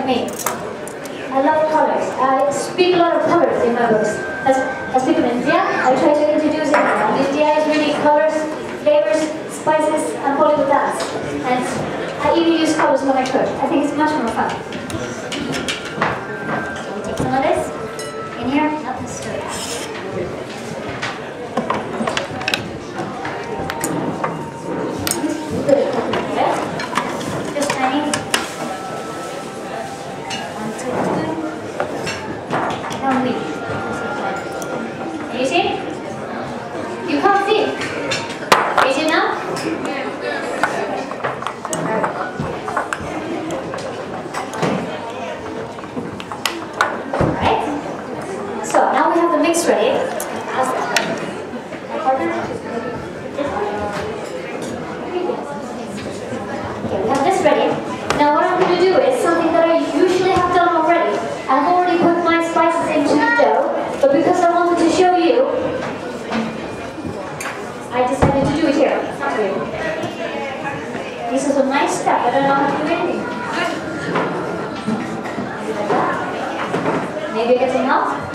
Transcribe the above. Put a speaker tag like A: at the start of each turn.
A: me. I love colors. I speak a lot of colors in my books. As I speak of India, I try to introduce India. And India is really colors, flavors, spices, and Bollywood dance. And I even use colors when I cook. I think it's much more fun. So we take some of this in here, not this stir. Just tiny. Now leave. Can you see? You can't see. Can you see now? Alright. So now we have the mix ready. Okay, we have this ready. Now what I'm going to do is something that I usually have done already. I've already put my spices into the dough, but because I wanted to show you, I decided to do it here. Not for you. This is a nice step. I don't know how to do anything. Maybe get some help?